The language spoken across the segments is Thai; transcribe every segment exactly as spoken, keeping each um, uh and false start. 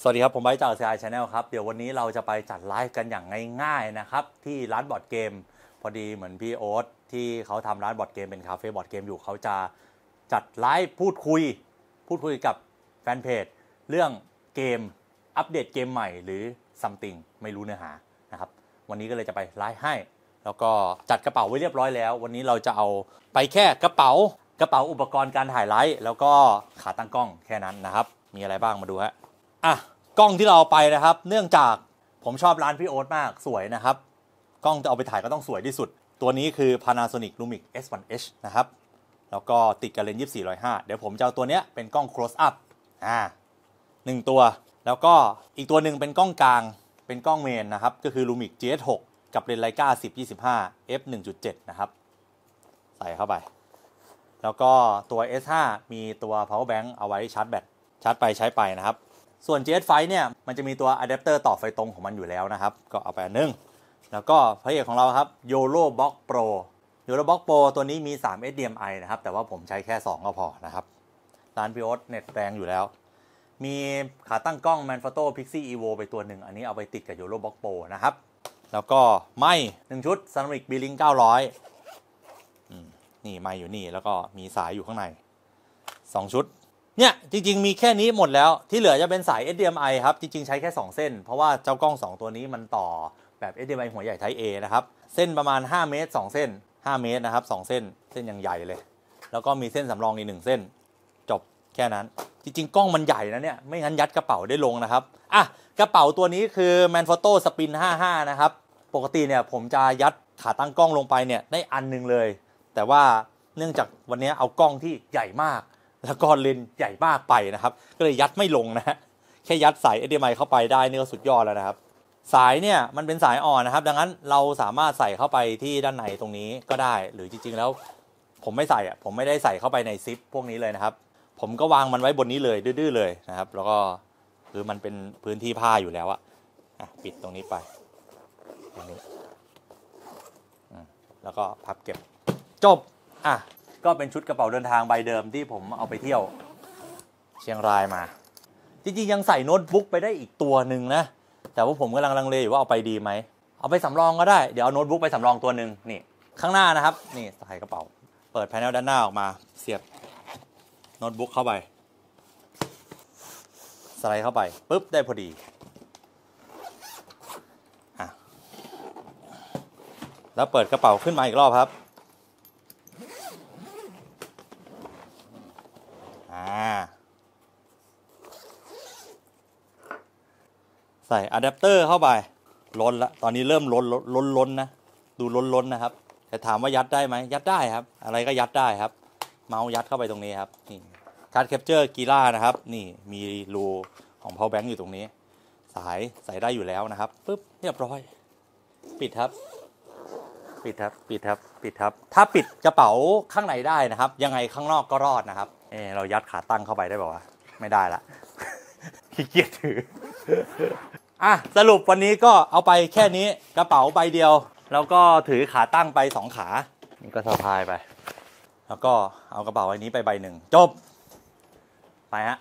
สวัสดีครับผมไบค์จาก ซี ไอ Channel ครับเดี๋ยววันนี้เราจะไปจัดไลฟ์กันอย่างง่ายๆนะครับที่ร้านบอร์ดเกมพอดีเหมือนพี่โอ๊ตที่เขาทำร้านบอร์ดเกมเป็นคาเฟ่บอร์ดเกมอยู่เขาจะจัดไลฟ์พูดคุยพูดคุยกับแฟนเพจเรื่องเกมอัปเดตเกมใหม่หรือ something ไม่รู้เนื้อหานะครับวันนี้ก็เลยจะไปไลฟ์ให้แล้วก็จัดกระเป๋าไว้เรียบร้อยแล้ววันนี้เราจะเอาไปแค่กระเป๋ากระเป๋าอุปกรณ์การถ่ายไลฟ์แล้วก็ขาตั้งกล้องแค่นั้นนะครับมีอะไรบ้างมาดูฮะอ่ะกล้องที่เราเอาไปนะครับเนื่องจากผมชอบร้านพี่โอ๊ตมากสวยนะครับกล้องจะเอาไปถ่ายก็ต้องสวยที่สุดตัวนี้คือ Panasonic Lumix เอส วัน เอช นะครับแล้วก็ติดกับเลนส์ ยี่สิบสี่ หนึ่งร้อยห้า เดี๋ยวผมจะเอาตัวเนี้ยเป็นกล้อง close up อ่าหนึ่งตัวแล้วก็อีกตัวหนึ่งเป็นกล้องกลางเป็นกล้องเมนนะครับก็คือ Lumix จี เอส หก กับเลนส์ Leica สิบ ยี่สิบห้า เอฟ หนึ่งจุดเจ็ด นะครับใส่เข้าไปแล้วก็ตัว เอส ห้า มีตัว power bank เอาไว้ชาร์จแบตชาร์จไปใช้ไปนะครับส่วน จี เอส ไฟว์ เนี่ยมันจะมีตัวอะแดปเตอร์ต่อไฟตรงของมันอยู่แล้วนะครับก็เอาไปอันนึงแล้วก็พระเอกของเราครับ YOLO Box Pro YOLO Box Pro ตัวนี้มี สาม เอช ดี เอ็ม ไอ นะครับแต่ว่าผมใช้แค่สองก็พอนะครับร้านพี่โอ๊ตเน็ตแรงอยู่แล้วมีขาตั้งกล้อง Manfrotto Pixie Evo ไปตัวหนึ่งอันนี้เอาไปติดกับ YOLO Box Pro นะครับแล้วก็ไมค์หนึ่งชุด Sonic B-Link เก้าร้อยอืมนี่ไมค์อยู่นี่แล้วก็มีสายอยู่ข้างในสองชุดเนี่ยจริงๆมีแค่นี้หมดแล้วที่เหลือจะเป็นสาย เอช ดี เอ็ม ไอ ครับจริงๆใช้แค่สองเส้นเพราะว่าเจ้ากล้องสองตัวนี้มันต่อแบบ เอช ดี เอ็ม ไอ หัวใหญ่ Type A นะครับเส้นประมาณห้าเมตรสองเส้นห้าเมตรนะครับสองเส้นเส้นยังใหญ่เลยแล้วก็มีเส้นสำรองอีกหนึ่งเส้นจบแค่นั้นจริงๆกล้องมันใหญ่นะเนี่ยไม่งั้นยัดกระเป๋าได้ลงนะครับอ่ะกระเป๋าตัวนี้คือ Manfrotto Spin ห้าสิบห้านะครับปกติเนี่ยผมจะยัดขาตั้งกล้องลงไปเนี่ยได้อันนึงเลยแต่ว่าเนื่องจากวันนี้เอากล้องที่ใหญ่มากแล้วก็เลนส์ใหญ่มากไปนะครับก็เลยยัดไม่ลงนะฮะแค่ยัดสาย เอช ดี เอ็ม ไอ เข้าไปได้นี่ก็สุดยอดแล้วนะครับสายเนี่ยมันเป็นสายอ่อนนะครับดังนั้นเราสามารถใส่เข้าไปที่ด้านในตรงนี้ก็ได้หรือจริงๆแล้วผมไม่ใส่อ่ะผมไม่ได้ใส่เข้าไปในซิปพวกนี้เลยนะครับผมก็วางมันไว้บนนี้เลยดื้อๆเลยนะครับแล้วก็คือมันเป็นพื้นที่ผ้าอยู่แล้วอะอ่ะปิดตรงนี้ไปตรงนี้แล้วก็พับเก็บจบอ่ะก็เป็นชุดกระเป๋าเดินทางใบเดิมที่ผมเอาไปเที่ยวเชียงรายมาจริงๆยังใส่โน้ตบุ๊กไปได้อีกตัวหนึ่งนะแต่ว่าผมกำลังลังเลอยู่ว่าเอาไปดีไหมเอาไปสำรองก็ได้เดี๋ยวเอาโน้ตบุ๊กไปสำรองตัวหนึ่งนี่ข้างหน้านะครับนี่ใส่กระเป๋าเปิดแผงด้านหน้าออกมาเสียบโน้ตบุ๊กเข้าไปสไลด์เข้าไปปุ๊บได้พอดีอ่ะแล้วเปิดกระเป๋าขึ้นมาอีกรอบครับใส่อะแดปเตอร์เข้าไปล้นละตอนนี้เริ่มล้นล้นล้นนะดูล้นล้นนะครับแต่ถามว่ายัดได้ไหมยัดได้ครับอะไรก็ยัดได้ครับเมาส์ยัดเข้าไปตรงนี้ครับนี่การ์ดแคปเจอร์กีฬานะครับนี่มีรูของ power bank อยู่ตรงนี้สายใส่ได้อยู่แล้วนะครับปึ๊บเรียบร้อยปิดครับปิดครับปิดครับปิดครับถ้าปิดกระเป๋าข้างในได้นะครับยังไงข้างนอกก็รอดนะครับเออเรายัดขาตั้งเข้าไปได้ป่าวะไม่ได้ละขี้เกียจถืออ่ะสรุปวันนี้ก็เอาไปแค่นี้กระเป๋าใบเดียวแล้วก็ถือขาตั้งไปสองขานี่ก็สะพายไปแล้วก็เอากระเป๋าใบนี้ไปใบหนึ่งจบไปฮะ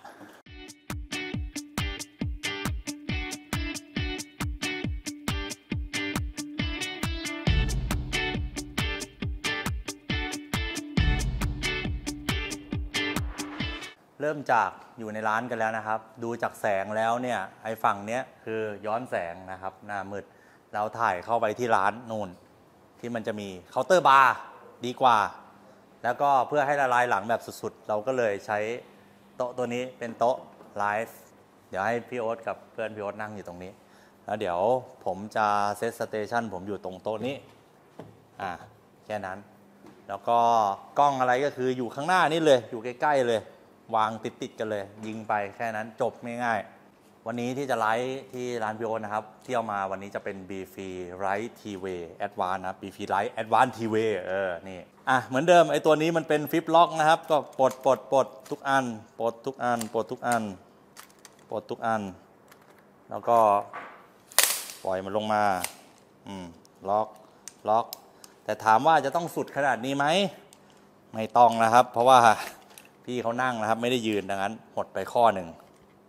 เริ่มจากอยู่ในร้านกันแล้วนะครับดูจากแสงแล้วเนี่ยไอ้ฝั่งเนี้ยคือย้อนแสงนะครับหน้ามืดเราถ่ายเข้าไปที่ร้านนู่นที่มันจะมีเคาน์เตอร์บาร์ดีกว่าแล้วก็เพื่อให้ละลายหลังแบบสุดๆเราก็เลยใช้โต๊ะตัวนี้เป็นโต๊ะไลฟ์เดี๋ยวให้พี่โอ๊ตกับเพื่อนพี่โอ๊ตนั่งอยู่ตรงนี้แล้วเดี๋ยวผมจะเซตสเตชันผมอยู่ตรงโต๊ะนี้อ่าแค่นั้นแล้วก็กล้องอะไรก็คืออยู่ข้างหน้านี่เลยอยู่ใกล้ๆเลยวางติดๆกันเลยยิงไปแค่นั้นจบง่ายๆวันนี้ที่จะไลฟ์ที่ร้านพี่โอ๊ตนะครับเที่ยวมาวันนี้จะเป็น B-Free Lite T-Way Advanced นะ B-Free Lite Advanced T-Way เออนี่อ่ะเหมือนเดิมไอ้ตัวนี้มันเป็นฟิปล็อกนะครับก็ปลดปลดปลดทุกอันปลดทุกอันปลดทุกอันปลดทุกอันแล้วก็ปล่อยมันลงมาอืมล็อกล็อกแต่ถามว่าจะต้องสุดขนาดนี้ไหมไม่ต้องนะครับเพราะว่าพี่เขานั่งนะครับไม่ได้ยืนดังนั้นหดไปข้อหนึ่ง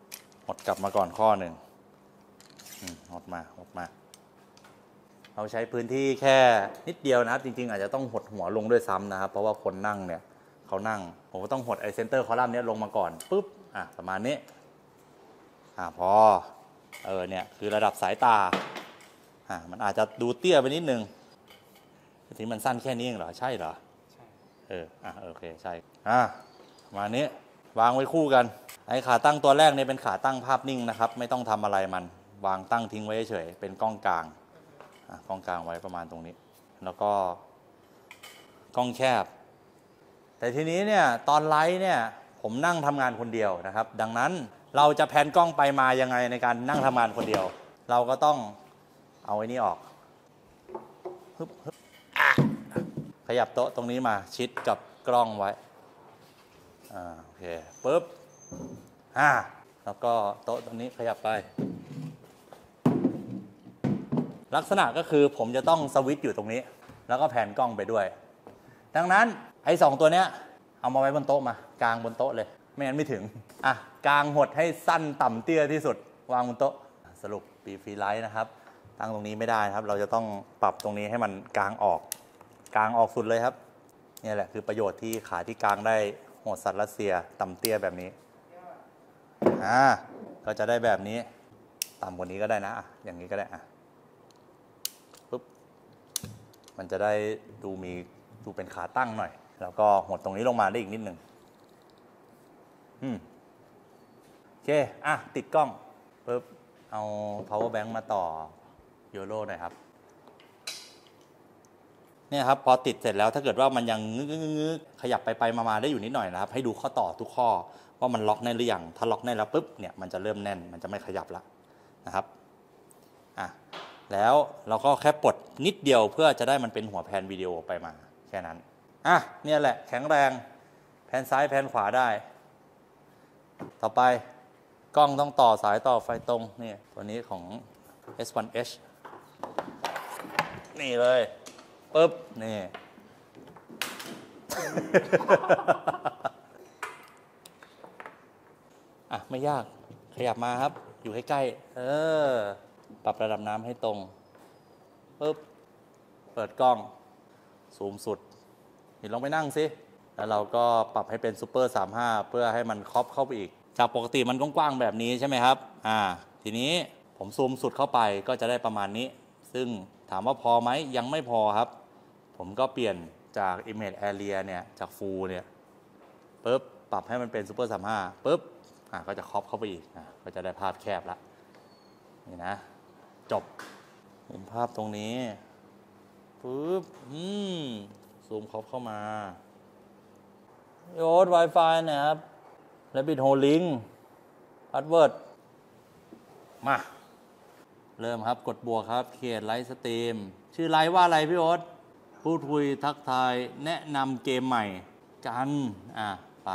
หดกลับมาก่อนข้อหนึ่งหดมาหดมาเราใช้พื้นที่แค่นิดเดียวนะครับจริงๆอาจจะต้องหดหัวลงด้วยซ้ำนะครับเพราะว่าคนนั่งเนี่ยเขานั่งผมก็ต้องหดไอเซนเตอร์คอลัมน์นี้ลงมาก่อนปุ๊บอ่ะประมาณนี้อ่ะพอเออเนี่ยคือระดับสายตาอ่ะมันอาจจะดูเตี้ยไปนิดนึงทีมันสั้นแค่นี้เองเหรอใช่เหรอใช่เอออ่ะโอเคใช่อ่ะประมาณนี้วางไว้คู่กันไอ้ขาตั้งตัวแรกเนี่ยเป็นขาตั้งภาพนิ่งนะครับไม่ต้องทำอะไรมันวางตั้งทิ้งไว้เฉยเป็นกล้องกลางกล้องกลางไว้ประมาณตรงนี้แล้วก็กล้องแคบแต่ทีนี้เนี่ยตอนไลฟ์เนี่ยผมนั่งทำงานคนเดียวนะครับดังนั้นเราจะแพนกล้องไปมายังไงในการนั่งทำงานคนเดียวเราก็ต้องเอาไอ้นี่ออกฮึบฮึบขยับโต๊ะตรงนี้มาชิดกับกล้องไว้อ่าโอเคปุ๊บอ่าแล้วก็โต๊ะตรงนี้ขยับไปลักษณะก็คือผมจะต้องสวิตช์อยู่ตรงนี้แล้วก็แผนกล้องไปด้วยดังนั้นไอ้สองตัวเนี้ยเอามาไว้บนโต๊ะมากางบนโต๊ะเลยไม่งั้นไม่ถึงอ่ะกางหดให้สั้นต่ำเตี้ยที่สุดวางบนโต๊ะสรุปปีฟรีไลท์นะครับตั้งตรงนี้ไม่ได้ครับเราจะต้องปรับตรงนี้ให้มันกางออกกางออกสุดเลยครับนี่แหละคือประโยชน์ที่ขาที่กางได้โหดสัตว์รัสเซียต่ำเตี้ยแบบนี้อ่าก็จะได้แบบนี้ต่ำกว่านี้ก็ได้นะอย่างนี้ก็ได้อ่ะปุ๊บมันจะได้ดูมีดูเป็นขาตั้งหน่อยแล้วก็หดตรงนี้ลงมาได้อีกนิดหนึ่งอืมโอเคอ่ะติดกล้องปุ๊บเอา power bank มาต่อโยโร่หน่อยครับเนี่ยครับพอติดเสร็จแล้วถ้าเกิดว่ามันยังงึกๆขยับไปไปมาๆได้อยู่นิดหน่อยนะครับให้ดูข้อต่อทุกข้อว่ามันล็อกแน่นหรือยังถ้าล็อกแน่นแล้วปุ๊บเนี่ยมันจะเริ่มแน่นมันจะไม่ขยับละนะครับอ่ะแล้วเราก็แค่ปลดนิดเดียวเพื่อจะได้มันเป็นหัวแพนวิดีโอไปมาแค่นั้นอ่ะเนี่ยแหละแข็งแรงแพนซ้ายแพนขวาได้ต่อไปกล้องต้องต่อสายต่อไฟตรงนี่ตัวนี้ของ เอส วัน เอช นี่เลยปึ๊บนี่ อ่ะไม่ยากขยับมาครับอยู่ใกล้ๆเออปรับระดับน้ำให้ตรงปึ๊บเปิดกล้องซูมสุดเห็นลองไปนั่งสิแล้วเราก็ปรับให้เป็นซูเปอร์สามสิบห้าเพื่อให้มันครอบเข้าไปอีกจากปกติมันกว้างๆแบบนี้ใช่ไหมครับอ่าทีนี้ผมซูมสุดเข้าไปก็จะได้ประมาณนี้ซึ่งถามว่าพอไหมยังไม่พอครับผมก็เปลี่ยนจาก Image Area เนี่ยจาก Full เนี่ยปึ๊บปรับให้มันเป็นซูเปอร์สามสิบห้าปึ๊บอ่าก็จะครอบเข้าไปอีกอ่าก็จะได้ภาพแคบละนี่นะจบเห็นภาพตรงนี้ปึ๊บอืมซูมครอบเข้ามาโยด Wi-Fi นะครับแล้วปิดโฮลิงพาสเวิร์ดมาเริ่มครับกดบวกครับเขียนไลฟ์สตรีมชื่อไลฟ์ว่าอะไรพี่โอ๊ตพูดคุยทักทายแนะนำเกมใหม่กันอ่ะไป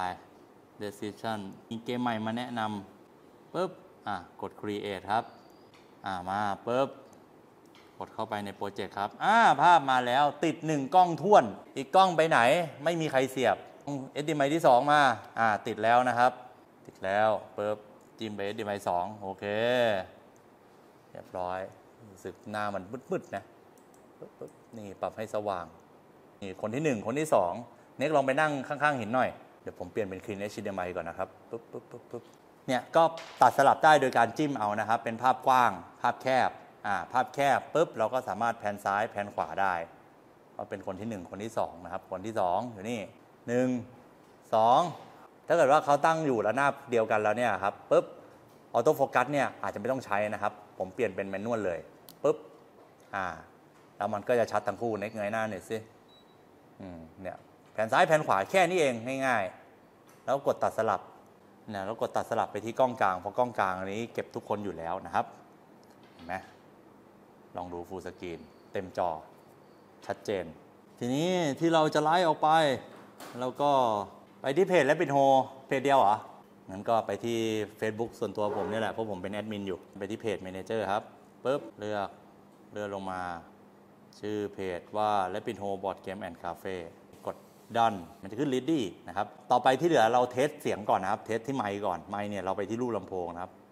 Decision มีเกมใหม่มาแนะนำปุ๊บอ่ะกด Create ครับอ่ะมาปุ๊บกดเข้าไปในโปรเจกต์ครับอ่าภาพมาแล้วติดหนึ่งกล้องท่วนอีกกล้องไปไหนไม่มีใครเสียบ เอส ดี เอ็ม ไอ ที่สองมาอ่าติดแล้วนะครับติดแล้วปุ๊บจิ้มไป เอส ดี เอ็ม ไอ สองโอเคเรียบร้อยรู้สึกหน้ามันมืดๆนะปุ๊บปุ๊บนี่ปรับให้สว่างนี่คนที่หนึ่งคนที่สองเน็กลองไปนั่งข้างๆหินหน่อยเดี๋ยวผมเปลี่ยนเป็น Clean เอช ดี เอ็ม ไอ ก่อนนะครับปุ๊บปุ๊บปุ๊บปุ๊บเนี่ยก็ตัดสลับได้โดยการจิ้มเอานะครับเป็นภาพกว้างภาพแคบอ่าภาพแคบปุ๊บเราก็สามารถแพนซ้ายแพนขวาได้ก็เป็นคนที่หนึ่งคนที่สองนะครับคนที่สองอยู่นี่หนึ่งสองถ้าเกิดว่าเขาตั้งอยู่ระนาบเดียวกันแล้วเนี่ยครับปุ๊บออโต้โฟกัสเนี่ยอาจจะไม่ต้องใช้นะครับผมเปลี่ยนเป็นแมนนวลเลยปุ๊บอ่าแล้วมันก็จะชัดทั้งคู่เน็กเงยหน้าหน่อยสิอืมเนี่ยแผ่นซ้ายแผ่นขวาแค่นี้เองง่ายๆแล้วกดตัดสลับเนี่ยแล้วกดตัดสลับไปที่กล้องกลางเพราะกล้องกลางอันนี้เก็บทุกคนอยู่แล้วนะครับเห็นไหมลองดูฟูลสกรีนเต็มจอชัดเจนทีนี้ที่เราจะไล่ออกไปแล้วก็ไปที่เพจและปิดโฮเพจเดียวเหรองั้นก็ไปที่ Facebook ส่วนตัวผมนี่แหละเพราะผมเป็นแอดมินอยู่ไปที่เพจ Manager ครับปุ๊บเลือกเลื่อนลงมาชื่อเพจว่า Rapidho Board Game and Cafe กด Done มันจะขึ้น Ready นะครับต่อไปที่เหลือเราเทสเสียงก่อนนะครับเทสที่ไมค์ก่อนไมค์เนี่ยเราไปที่รูปลำโพงนะครับ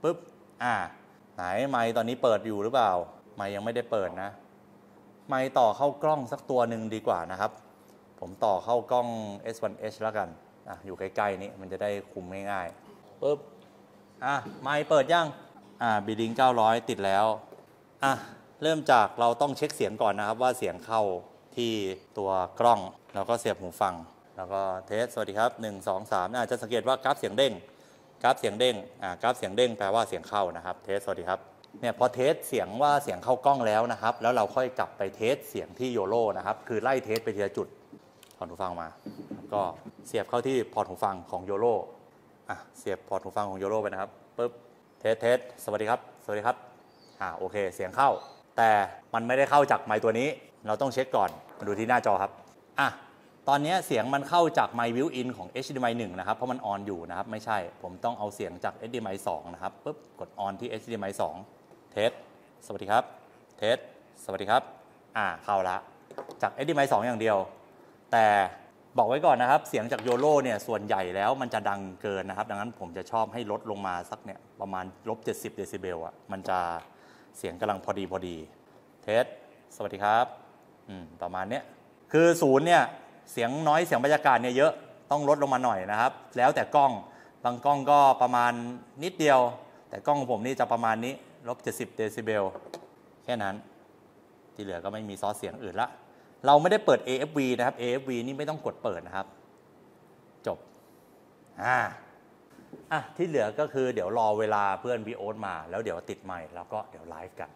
ปุ๊บอ่าไหนไมค์ตอนนี้เปิดอยู่หรือเปล่าไมค์ยังไม่ได้เปิดนะไมค์ต่อเข้ากล้องสักตัวหนึ่งดีกว่านะครับผมต่อเข้ากล้อง เอส วัน เอช แล้วกันอ่ะอยู่ใกล้ๆนี้มันจะได้คุมง่ายๆปุ๊บอ่ะไมค์เปิดยังอ่าบีดิงเก้าร้อยติดแล้วอ่ะเริ่มจากเราต้องเช็คเสียงก่อนนะครับว่าเสียงเข้าที่ตัวกล้องแล้วก็เสียบหูฟังแล้วก็เทสสวัสดีครับหนึ่ง สอง สามอาจจะสังเกตว่ากราฟเสียงเด้งกราฟเสียงเด้งอ่ากราฟเสียงเด้งแปลว่าเสียงเข้านะครับเทสสวัสดีครับเนี่ยพอเทสเสียงว่าเสียงเข้ากล้องแล้วนะครับแล้วเราค่อยกลับไปเทสเสียงที่โยโร่นะครับคือไล่เทสไปทีละจุดพอร์ตหูฟังมาก็เสียบเข้าที่พอร์ตหูฟังของโยโร่อ่ะเสียบพอร์ตหูฟังของโยโร่ไปนะครับปึ๊บเทสเทสสวัสดีครับสวัสดีครับอ่าโอเคเสียงเข้าแต่มันไม่ได้เข้าจากไมค์ตัวนี้เราต้องเช็คก่อนมาดูที่หน้าจอครับอ่ะตอนนี้เสียงมันเข้าจากไมค์วิวอินของ เอช ดี เอ็ม ไอ หนึ่งนะครับเพราะมันออนอยู่นะครับไม่ใช่ผมต้องเอาเสียงจาก เอช ดี เอ็ม ไอ สองนะครับปุ๊บกดออนที่ เอช ดี เอ็ม ไอ สองเทสสวัสดีครับเทสสวัสดีครับอ่าเข้าละจาก เอช ดี เอ็ม ไอ สองอย่างเดียวแต่บอกไว้ก่อนนะครับเสียงจากโยโร่เนี่ยส่วนใหญ่แล้วมันจะดังเกินนะครับดังนั้นผมจะชอบให้ลดลงมาสักเนี่ยประมาณลบเจ็ดสิบเดซิเบลอ่ะมันจะเสียงกำลังพอดีพอดีเทสสวัสดีครับอืมประมาณเนี้ยคือศูนย์เนี่ยเสียงน้อยเสียงบรรยากาศเนี่ยเยอะต้องลดลงมาหน่อยนะครับแล้วแต่กล้องบางกล้องก็ประมาณนิดเดียวแต่กล้องของผมนี่จะประมาณนี้ลบเจ็ดสิบเดซิเบลแค่นั้นที่เหลือก็ไม่มีซอสเสียงอื่นละเราไม่ได้เปิด เอ เอฟ วี นะครับ เอ เอฟ วี นี่ไม่ต้องกดเปิดนะครับจบอ่าอ่ะที่เหลือก็คือเดี๋ยวรอเวลาเพื่อนพี่โอ๊ตมาแล้วเดี๋ยวติดใหม่แล้วก็เดี๋ยวไลฟ์กัน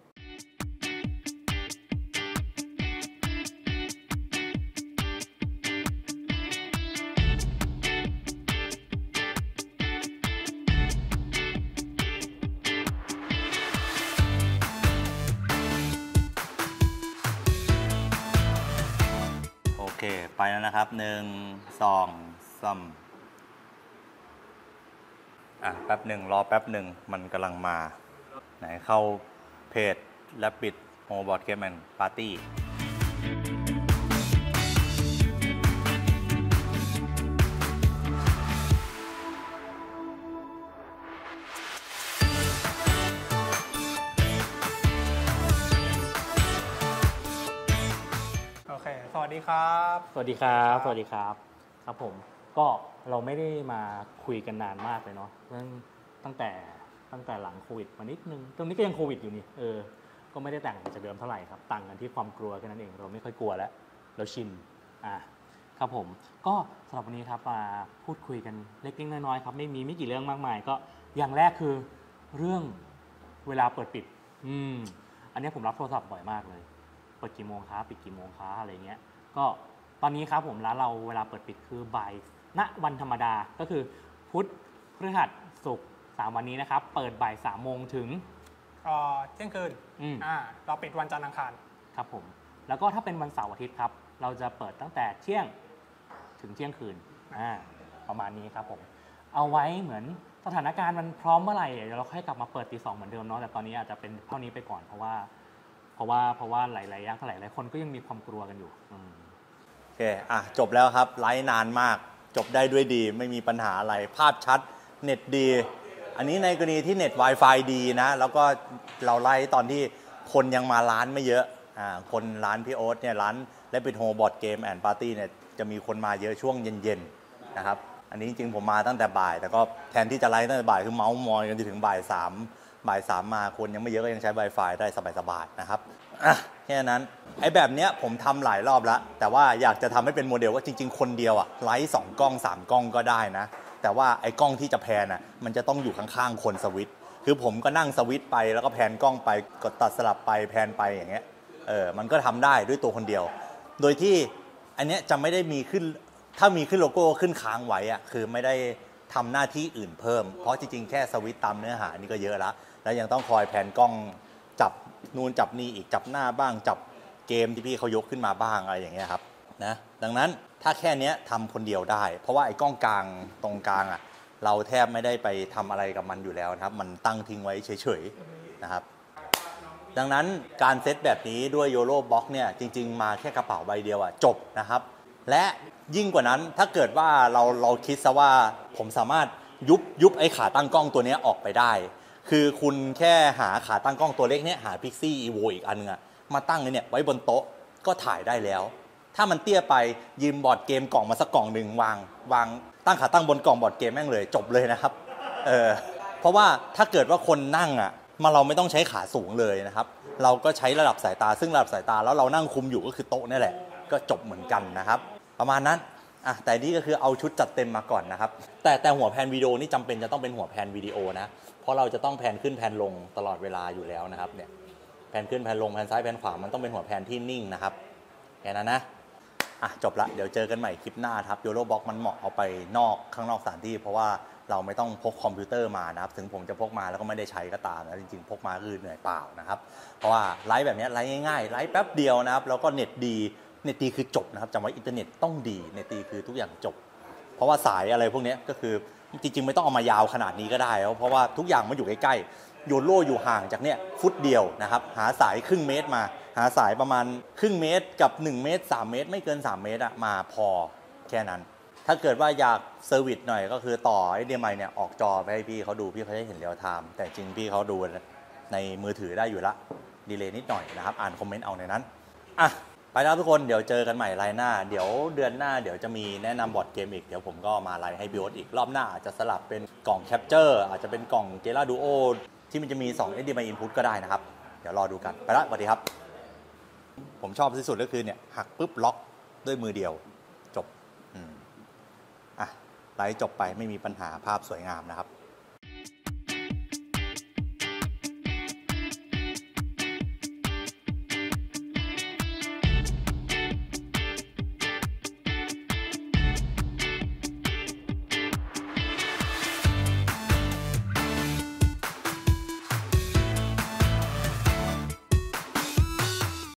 โอเคไปแล้วนะครับหนึ่งสองสามอ่ะแป๊บหนึ่งรอแป๊บหนึ่งมันกำลังมาไหนเข้าเพจและปิดโมบอร์ดเกมแอนด์ปาร์ตี้โอเคสวัสดีครับสวัสดีครับสวัสดีครับครับผมก็เราไม่ได้มาคุยกันนานมากเลยเนาะเรื่องตั้งแต่ตั้งแต่หลังโควิดมานิดนึงตรงนี้ก็ยังโควิดอยู่นี่เออก็ไม่ได้ต่างจากเดิมเท่าไหร่ครับต่างกันที่ความกลัวแค่นั้นเองเราไม่ค่อยกลัวแล้วเราชินอ่ะครับผมก็สำหรับวันนี้ครับมาพูดคุยกันเล็กๆน้อยๆครับไม่มีไม่กี่เรื่องมากมายก็อย่างแรกคือเรื่องเวลาเปิดปิดอืมอันนี้ผมรับโทรศัพท์บ่อยมากเลยเปิดกี่โมงครับปิดกี่โมงครับอะไรเงี้ยก็ตอนนี้ครับผมร้านเราเวลาเปิดปิดคือบ่ายณวันธรรมดาก็คือพุธพฤหัสศุกร์สามวันนี้นะครับเปิดบ่ายสามโมงถึงเอ่อเที่ยงคืนอ่าเราปิดวันจันทร์อังคารครับผมแล้วก็ถ้าเป็นวันเสาร์อาทิตย์ครับเราจะเปิดตั้งแต่เที่ยงถึงเที่ยงคืนอ่าประมาณนี้ครับผมเอาไว้เหมือนสถานการณ์มันพร้อมเมื่อไหร่เดี๋ยวเราค่อยกลับมาเปิดตีสองเหมือนเดิมเนาะแต่ตอนนี้อาจจะเป็นเท่านี้ไปก่อนเพราะว่าเพราะว่าเพราะว่าหลายๆอย่างหลายหลายคนก็ยังมีความกลัวกันอยู่โอเคอ่ะจบแล้วครับไลฟ์นานมากจบได้ด้วยดีไม่มีปัญหาอะไรภาพชัดเน็ตดีอันนี้ในกรณีที่เน็ต Wi-Fi ดีนะแล้วก็เราไลฟ์ตอนที่คนยังมาร้านไม่เยอะอ่าคนร้านพี่โอ๊ตเนี่ยร้านและปิดโฮบอร์ดเกมแอนด์ปาร์ตี้เนี่ยจะมีคนมาเยอะช่วงเย็นๆนะครับอันนี้จริงๆผมมาตั้งแต่บ่ายแต่ก็แทนที่จะไลฟ์ตั้งแต่บ่ายคือเมาส์มอยกันจนถึงบ่ายสามบ่ายสามมาคนยังไม่เยอะก็ยังใช้ Wi-Fi ได้สบายๆนะครับอ่ะแค่นั้นไอ้แบบเนี้ยผมทำหลายรอบแล้วแต่ว่าอยากจะทำให้เป็นโมเดลว่าจริงๆคนเดียวอะไลฟ์สองกล้องสามกล้องก็ได้นะแต่ว่าไอ้กล้องที่จะแพนอ่ะมันจะต้องอยู่ข้างๆคนสวิตช์คือผมก็นั่งสวิตช์ไปแล้วก็แพนกล้องไปกดตัดสลับไปแพนไปอย่างเงี้ยเออมันก็ทำได้ด้วยตัวคนเดียวโดยที่อันเนี้ยจะไม่ได้มีขึ้นถ้ามีขึ้นโลโก้ขึ้นค้างไว้อ่ะคือไม่ได้ทำหน้าที่อื่นเพิ่มเพราะจริงๆแค่สวิตช์ตามเนื้อหานี่ก็เยอะแล้วแล้วยังต้องคอยแพนกล้องจับนู่นจับนี่อีกจับหน้าบ้างจับเกมที่พี่เขายกขึ้นมาบ้างอะไรอย่างเงี้ยครับนะดังนั้นถ้าแค่นี้ทำคนเดียวได้เพราะว่าไอ้กล้องกลางตรงกลางอ่ะเราแทบไม่ได้ไปทำอะไรกับมันอยู่แล้วนะครับมันตั้งทิ้งไว้เฉยๆนะครับดังนั้นการเซตแบบนี้ด้วยโยโร่บ็อกเนี่ยจริงๆมาแค่กระเป๋าใบเดียวอ่ะจบนะครับและยิ่งกว่านั้นถ้าเกิดว่าเราเราคิดซะว่าผมสามารถยุบยุบไอ้ขาตั้งกล้องตัวนี้ออกไปได้คือคุณแค่หาขาตั้งกล้องตัวเล็กเนี้ยหา Pixie Evo อีกอันนึงอะมาตั้งเนี่ยไว้บนโต๊ะก็ถ่ายได้แล้วถ้ามันเตี้ยไปยืมบอร์ดเกมกล่องมาสักกล่องหนึ่งวางวางตั้งขาตั้งบนกล่องบอร์ดเกมแม่งเลยจบเลยนะครับเออเพราะว่าถ้าเกิดว่าคนนั่งอ่ะมาเราไม่ต้องใช้ขาสูงเลยนะครับเราก็ใช้ระดับสายตาซึ่งระดับสายตาแล้วเรานั่งคุมอยู่ก็คือโต๊ะนี่แหละก็จบเหมือนกันนะครับประมาณนั้นอ่ะแต่นี่ก็คือเอาชุดจัดเต็มมาก่อนนะครับแต่แต่หัวแพนวิดีโอนี่จำเป็นจะต้องเป็นหัวแพนวิดีโอนะเพราะเราจะต้องแพนขึ้นแพนลงตลอดเวลาอยู่แล้วนะครับเนี่ยแพนขึ้นแพนลงแพนซ้ายแพนขวามันต้องเป็นหัวแพนที่นิ่งนะครับแค่นั้นนะอ่ะจบละเดี๋ยวเจอกันใหม่คลิปหน้าครับโยโรบ็อกมันเหมาะเอาไปนอกข้างนอกสถานที่เพราะว่าเราไม่ต้องพกคอมพิวเตอร์มานะครับถึงผมจะพกมาแล้วก็ไม่ได้ใช้ก็ตามนะจริงๆพกมาคือเหนื่อยเปล่านะครับเพราะว่าไลฟ์แบบนี้ไลฟ์ง่ายๆไลฟ์แป๊บเดียวนะครับแล้วก็เน็ตดีเน็ตดีคือจบนะครับจำไว้อินเทอร์เน็ตต้องดีเน็ตดีคือทุกอย่างจบเพราะว่าสายอะไรพวกนี้ก็คือจริงๆไม่ต้องเอามายาวขนาดนี้ก็ได้เพราะว่าทุกอย่างมันอยู่ใกล้ๆโยโร่อยู่ห่างจากเนี่ยฟุตเดียวนะครับหาสายครึ่งเมตรมาหาสายประมาณครึ่งเมตรกับหนึ่งเมตรสามเมตรไม่เกินสามเมตรอะมาพอแค่นั้นถ้าเกิดว่าอยากเซอร์วิสหน่อยก็คือต่อ เอช ดี เอ็ม ไอ เนี่ยออกจอไปให้พี่เขาดูพี่เขาจะเห็นเรียลไทม์แต่จริงพี่เขาดูในมือถือได้อยู่ละดีเลย์นิดหน่อยนะครับอ่านคอมเมนต์เอาในนั้นอ่ะไปแล้วทุกคนเดี๋ยวเจอกันใหม่ไลน์หน้าเดี๋ยวเดือนหน้าเดี๋ยวจะมีแนะนำบอร์ดเกมอีกเดี๋ยวผมก็มาไลน์ให้บิวต์อีกรอบหน้าอาจจะสลับเป็นกล่องแคปเจอร์อาจจะเป็นกล่องเจล่าดูโอที่มันจะมีสอง เอช ดี เอ็ม ไอ input ก็ได้นะครับเดี๋ยวรอดูกันไปละสวัสดีครับผมชอบที่สุดก็คือเนี่ยหักปุ๊บล็อกด้วยมือเดียวจบอืมอ่ะไลฟ์จบไปไม่มีปัญหาภาพสวยงามนะครับ